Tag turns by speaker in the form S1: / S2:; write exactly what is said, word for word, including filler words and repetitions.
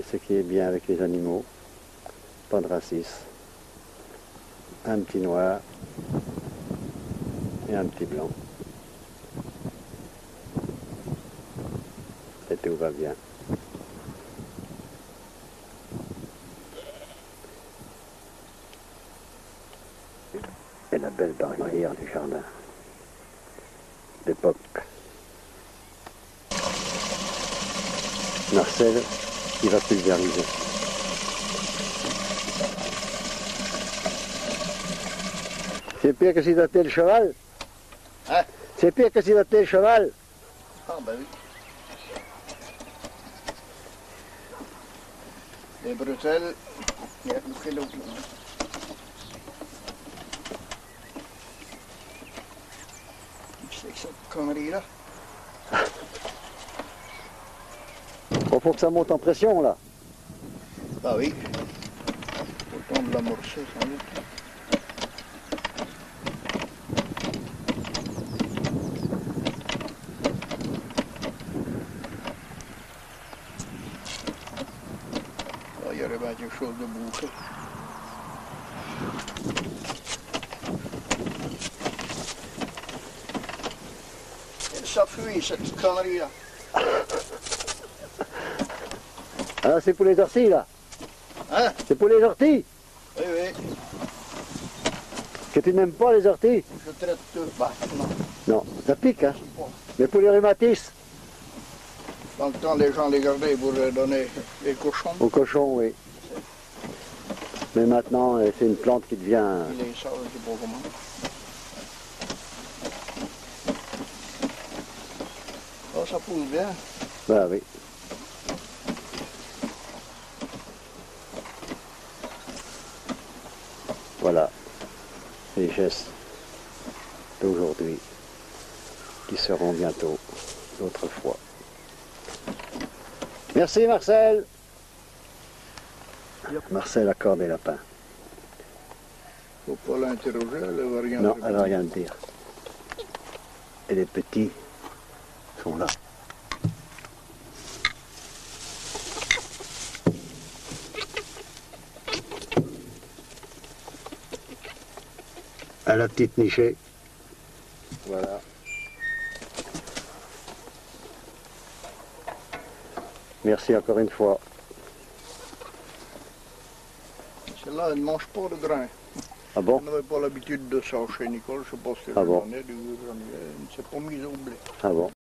S1: ce qui est bien avec les animaux. Pas de racisme. Un petit noir et un petit blanc. Et tout va bien. Et la belle barrière du jardin d'époque. Marcel, il va pulvériser. C'est pire que si c'était le cheval.
S2: Hein? C'est
S1: pire que si c'était le cheval.
S2: Ah ben oui. Les Bruxelles, il y a beaucoup d'eau. C'est cette connerie-là.
S1: Il faut que ça monte en pression là.
S2: Ah oui. Autant de l'amorcer sans doute. Il y aurait bien quelque chose de bouché. Ça fuit cette connerie-là.
S1: Ah, c'est pour les orties là.
S2: Hein?
S1: C'est pour les orties.
S2: Oui, oui.
S1: Que tu n'aimes pas les orties.
S2: Je traite tout. Bah, non.
S1: Non, ça pique hein. Mais pour les rhumatismes.
S2: Dans le temps, les gens les gardaient pour donner les cochons.
S1: Aux cochons, oui. Mais maintenant, c'est une plante qui devient...
S2: Il est ça, je sais pas comment. Oh, ça pousse bien.
S1: Bah oui. Voilà, les gestes d'aujourd'hui qui seront bientôt d'autres fois. Merci Marcel. Marcel accorde les lapins.
S2: Faut pas l'interroger, elle va rien
S1: Non,
S2: dire.
S1: elle va rien dire. Et les petits sont là. À la petite nichée. Voilà. Merci encore une fois.
S2: Celle-là, elle ne mange pas de grain.
S1: Ah bon?
S2: On n'avait pas l'habitude de ça chez Nicole, je sais pas si
S1: Ah bon?
S2: j'en ai, du- j'en ai, elle ne s'est pas mise au blé.
S1: Ah bon?